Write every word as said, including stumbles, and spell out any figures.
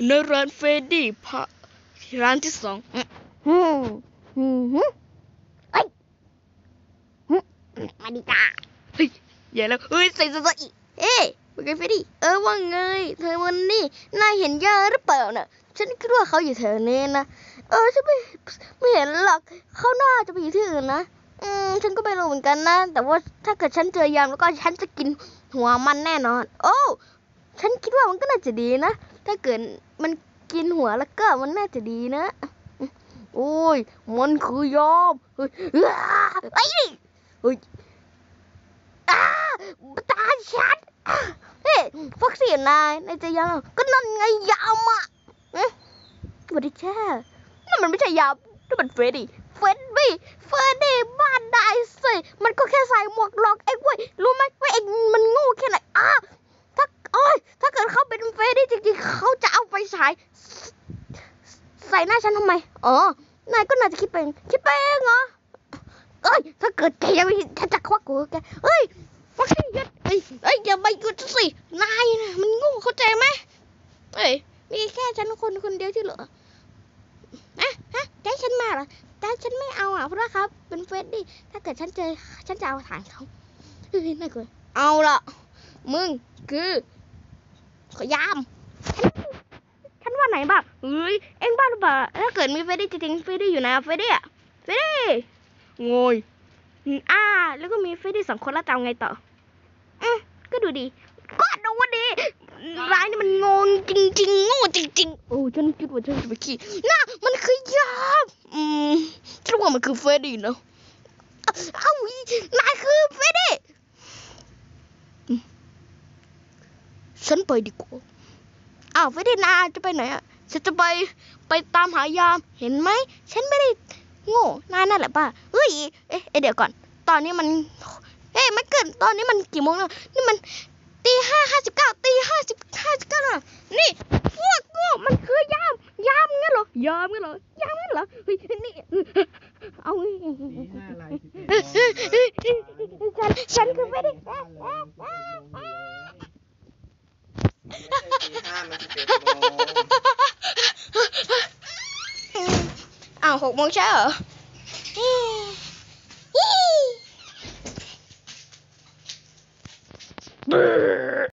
ในร้านเฟรดดี้พะร้านที่สองอืมอืมฮึเอ้ยมาดีจ้าเฮ้ยอย่าแล้วเฮ้ยใส่ใส่ใส่เอ๊ะเป็นไงเฟรดดี้เออว่าไงเธอวันนี้นายเห็นย่าหรือเปล่าน่ะฉันคิดว่าเขาอยู่แถวนี้นะเออฉันไม่ไม่เห็นหรอกเขาน่าจะไปอยู่ที่อื่นนะอืมฉันก็ไม่รู้เหมือนกันนะแต่ว่าถ้าเกิดฉันเจอยามแล้วก็ฉันจะกินหัวมันแน่นอนโอ้ฉันคิดว่ามันก็น่าจะดีนะถ้าเกิดมันกินหัวแล้วก็มันน่าจะดีนะโอ้ยมันคือยอมเฮ้ยไอ้นี่เฮ้ยอ้าตาฉันเฮ้ยฟ็อกซี่นายนายจะยามก็นั่นไงยามอ่ะสวัสดีแช่นั่นมันไม่ใช่ยามนั่นมันเฟรดดี้เฟรดดี้เฟรดดี้บ้านได้สิมันก็แค่ใส่หมวกหลอกเอ็งเว้ยรู้ไหมว่าเอ็งมันโง่แค่ไหนอ้าถ้าโอ้ยถ้าเกิดเขาเป็นเฟรดดี้จริงๆเขาจะเอาไฟฉายใส่หน้าฉันทำไมอ๋อนายก็น่าจะคิดเป็นคิดเป็นเหรอเอ้ยถ้าเกิดแกยังไม่ฉันจะควักหัวแกเอ้ยฟ็อกซี่หยุดเอ้ยเอ้ยอย่าไปหยุดสินายนะมันโง่เข้าใจไหมเอ้ยมีแค่ฉันคนคนเดียวที่เหลืออะฮะได้ฉันมาเหรอแต่ฉันไม่เอาอ่ะเพราะว่าเขาเป็นเฟรดดี้ถ้าเกิดฉันเจอฉันจะเอาถ่ายเขาเฮ้ยน่ากลัวเอาละมึงคือขยามฉันฉันว่าไหนบ้างเฮ้ยเอ็งบ้าหรือเปล่าถ้าเกิดมีเฟรดดี้จริงๆเฟรดดี้อยู่ไหนเฟรดดี้อะเฟรดดี้งอยอ่าแล้วก็มีเฟรดดี้สองคนแล้วจะเอาไงต่ออืมก็ดูดีก็ดูว่าดีร้ายนี่มันงงจริงๆโง่จริงๆโอ้ฉันคิดว่าฉันจะไปขี้น่ะมันคือยามอืมฉันว่ามันคือเฟรดดี้นะเอ้านายคือเฟรดดี้ฉันไปดีกว่าอ้าวเฟรดดี้นายจะไปไหนอ่ะฉันจะไปไปตามหายามเห็นไหมฉันไม่ได้โง่นายนั่นแหละป้าเฮ้ยเอ๊ะเดี๋ยวก่อนตอนนี้มันเฮ้ยไม่เกินตอนนี้มันกี่โมงแล้วนี่มันตีห้าห้าสิบเก้าตีห้าสิบห้าสิบเก้าแล้วนี่พวกโง่มันคือยามยามงั้นเหรอยามงั้นเหรอยามงั้นเหรอเฮ้ยนี่เอาฉันฉันคือไม่ได้อ้าวหกโมงเช้าเหรอเ